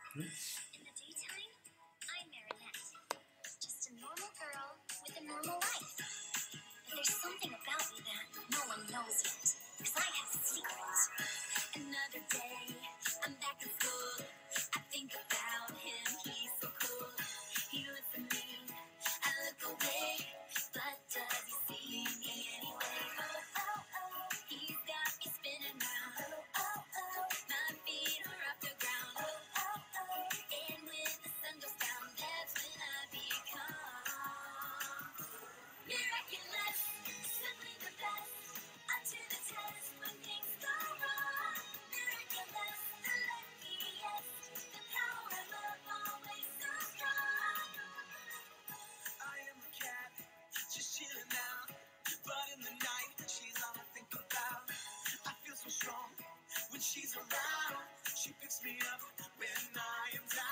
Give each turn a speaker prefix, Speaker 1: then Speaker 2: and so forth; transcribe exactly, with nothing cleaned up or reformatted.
Speaker 1: In the daytime, I'm Marinette. Just a normal girl with a normal life. But there's something about me that no one knows yet. Cause I have a secret. Another day, I'm back in school. I think about him, he's so cool. He looks at me, I look away. But does he see me anyway? Oh, oh, oh, he's got me spinning round. Oh, oh, oh, my feet are off the ground. Oh, oh, oh, and when the sun goes down, that's when I become miraculous, simply the best. Up to the test when things go wrong. Miraculous, the luckiest. The power of love always so strong. I am a cat, just chilling out. But in the night, she's all I think about. I feel so strong when she's around. She picks me up when I am down.